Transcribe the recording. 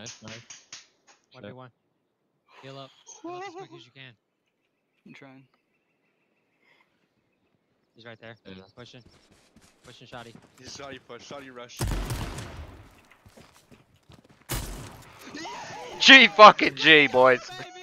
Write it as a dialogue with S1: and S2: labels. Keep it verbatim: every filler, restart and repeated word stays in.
S1: Nice, nice.
S2: One v one. Heal up. Heal up as quick as you can.
S3: I'm trying.
S2: He's right there.
S1: Yeah.
S2: Pushing. Pushing Shoddy.
S4: He's shoddy push, shoddy rush.
S5: G fucking G, boys.
S2: Baby!